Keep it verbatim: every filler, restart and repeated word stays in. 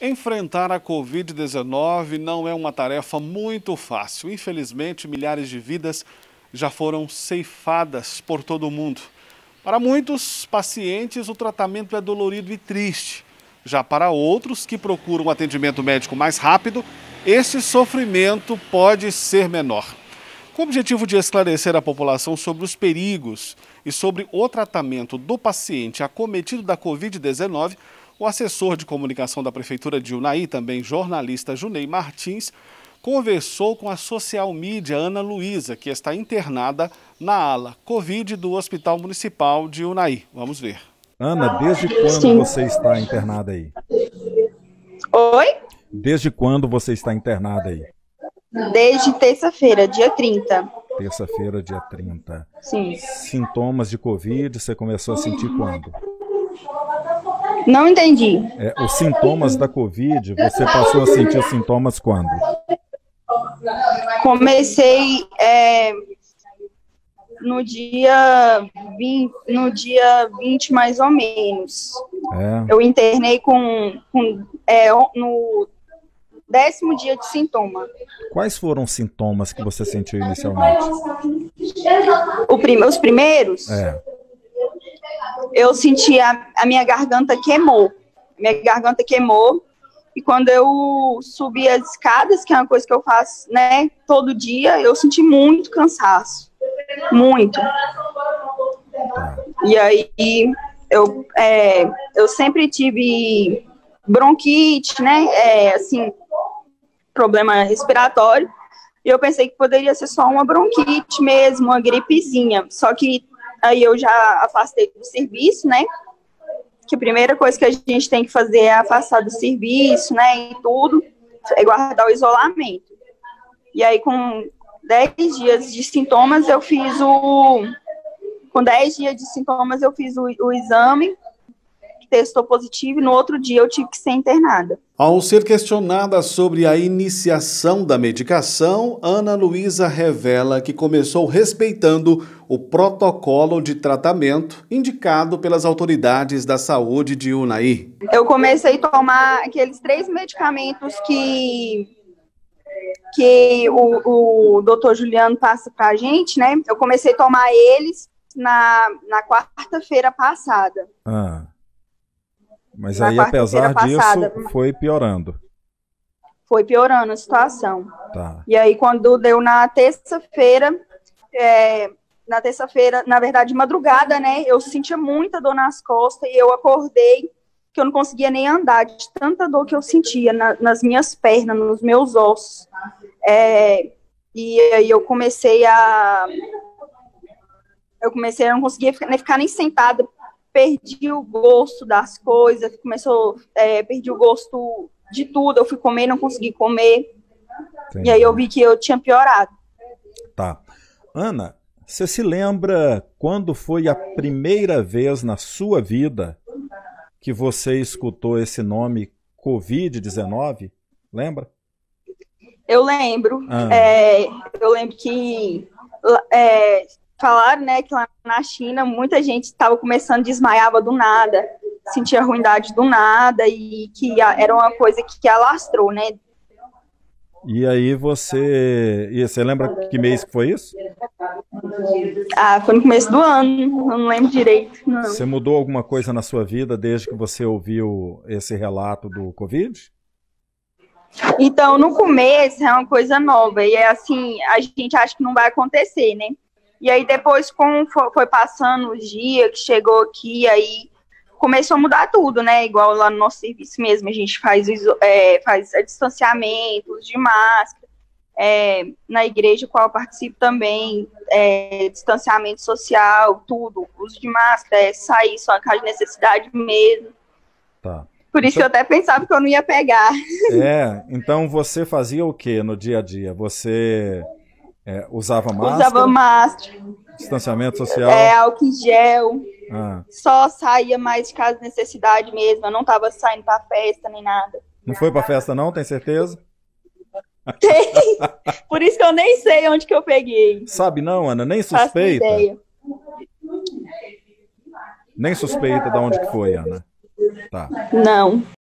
Enfrentar a Covid dezenove não é uma tarefa muito fácil. Infelizmente, milhares de vidas já foram ceifadas por todo o mundo. Para muitos pacientes, o tratamento é dolorido e triste. Já para outros que procuram um atendimento médico mais rápido, esse sofrimento pode ser menor. Com o objetivo de esclarecer a população sobre os perigos e sobre o tratamento do paciente acometido da Covid dezenove, o assessor de comunicação da Prefeitura de Unai, também jornalista Junei Martins, conversou com a social media Ana Luísa, que está internada na ala Covid do Hospital Municipal de Unai. Vamos ver. Ana, desde quando Sim. você está internada aí? Oi? Desde quando você está internada aí? Desde terça-feira, dia trinta. Terça-feira, dia trinta. Sim. Sintomas de Covid, você começou a sentir quando? Não entendi. É, os sintomas da Covid, você passou a sentir os sintomas quando? Comecei é, no dia vinte, no dia vinte mais ou menos. É. Eu internei com, com é, no décimo dia de sintoma. Quais foram os sintomas que você sentiu inicialmente? O prim, os primeiros? É. Eu senti a, a minha garganta queimou. Minha garganta queimou. E quando eu subi as escadas, que é uma coisa que eu faço, né, todo dia, eu senti muito cansaço. Muito. E aí, eu, é, eu sempre tive bronquite, né, é, assim, problema respiratório. E eu pensei que poderia ser só uma bronquite mesmo, uma gripezinha. Só que aí eu já afastei do serviço, né? Que a primeira coisa que a gente tem que fazer é afastar do serviço, né? E tudo, é guardar o isolamento. E aí, com dez dias de sintomas, eu fiz o... Com dez dias de sintomas, eu fiz o, o exame, que testou positivo, e no outro dia eu tive que ser internada. Ao ser questionada sobre a iniciação da medicação, Ana Luísa revela que começou respeitando o protocolo de tratamento indicado pelas autoridades da saúde de Unai. Eu comecei a tomar aqueles três medicamentos que, que o, o doutor Juliano passa para a gente, né? Eu comecei a tomar eles na, na quarta-feira passada. Ah. Mas aí, apesar disso, foi piorando. Foi piorando a situação. Tá. E aí, quando deu na terça-feira, é, na terça-feira, na verdade, de madrugada, né, eu sentia muita dor nas costas e eu acordei que eu não conseguia nem andar, de tanta dor que eu sentia na, nas minhas pernas, nos meus ossos. É, e aí eu comecei a... Eu comecei a não conseguia ficar, nem ficar nem sentada, perdi o gosto das coisas, começou, é, perdi o gosto de tudo, eu fui comer, não consegui comer, Entendi. E aí eu vi que eu tinha piorado. Tá. Ana, você se lembra quando foi a primeira vez na sua vida que você escutou esse nome Covid dezenove? Lembra? Eu lembro, ah. é, eu lembro que... É, falaram, né, que lá na China muita gente estava começando, desmaiava do nada, sentia ruindade do nada e que era uma coisa que, que alastrou, né? E aí você... E você lembra que mês que foi isso? Ah, foi no começo do ano, não lembro direito. Não. Você mudou alguma coisa na sua vida desde que você ouviu esse relato do Covid? Então, no começo é uma coisa nova e é assim, a gente acha que não vai acontecer, né? E aí depois, como foi passando os dias, que chegou aqui, aí começou a mudar tudo, né? Igual lá no nosso serviço mesmo, a gente faz, é, faz distanciamento, uso de máscara. É, na igreja, qual eu participo também, é, distanciamento social, tudo. Uso de máscara, é sair só em caso de necessidade mesmo. Tá. Por isso então, que eu até pensava que eu não ia pegar. É, então você fazia o que no dia a dia? Você... É, usava máscara? Usava máscara. Distanciamento social? É, álcool em gel. Ah. Só saía mais de caso de necessidade mesmo. Eu não tava saindo pra festa nem nada. Não foi pra festa não, tem certeza? Tem. Por isso que eu nem sei onde que eu peguei. Sabe não, Ana? Nem suspeita? Faço ideia. Nem suspeita de onde que foi, Ana? Tá. Não.